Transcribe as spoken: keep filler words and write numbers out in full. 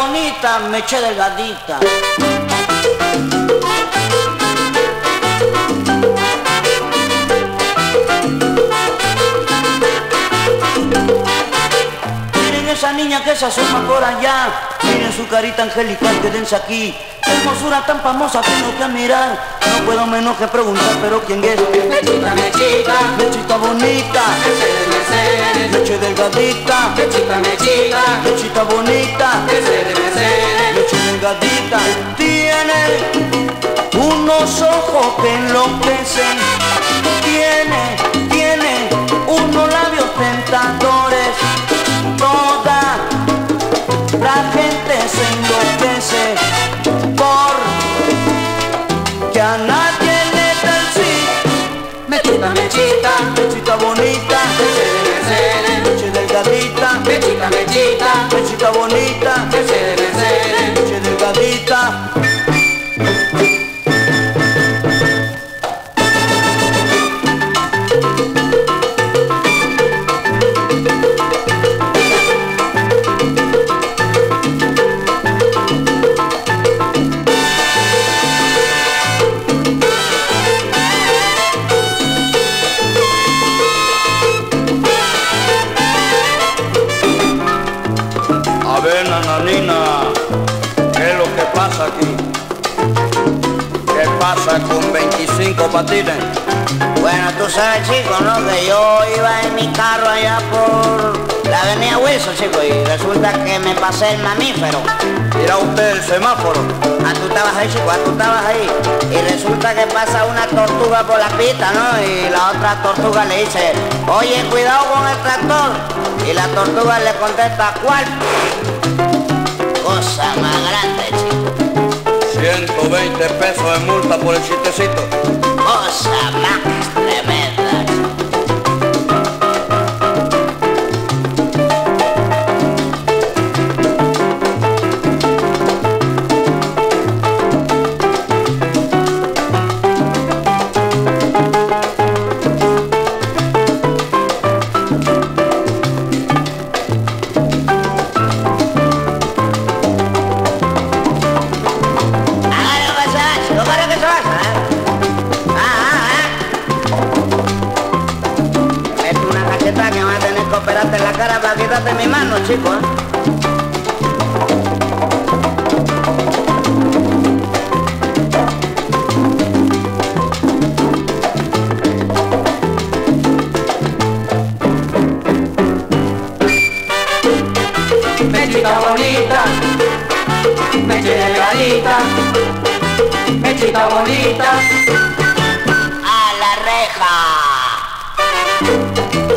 bonita, meche delgadita. Miren esa niña que se asoma por allá, miren su carita angelical, quédense aquí. Qué hermosura tan famosa tengo que mirar. No puedo menos que preguntar, pero ¿quién es? Mechita, mechita, mechita bonita, Mercedes, Mercedes, meche delgadita, mechita, mechita, mechita bonita, Mercedes, Mercedes, meche delgadita. Tiene unos ojos que enloquecen, tiene, tiene unos labios tentadores. Toda la gente se enloquece por que a nadie le da el sí. mechita, mechita, Mechita bonita, Mercedes, Mercedes, meche delgadita, mechita, mechita, mechita bonita, Mercedes, Mercedes. meche delgadita. A ver, nananina, ¿qué es lo que pasa aquí? ¿Qué pasa con veinticinco patines? Bueno, tú sabes, chico, ¿no? Que yo iba en mi carro allá por la avenida Wilson, chico, y resulta que me pasé el mamífero. Mira usted el semáforo. Ah, tú estabas ahí, chico, ah, tú estabas ahí. Y resulta que pasa una tortuga por la pista, ¿no? Y la otra tortuga le dice, oye, cuidado con el tractor. Y la tortuga le contesta, ¿cuál? Cosa más grande, chico. ciento veinte pesos de multa por el chistecito. Cosa más tremenda, chico. Que vas a tener que operarte la cara para quitarte mi mano, chico, ¿eh? Mechita bonita, meche delgadita, mechita bonita. ¡A la reja!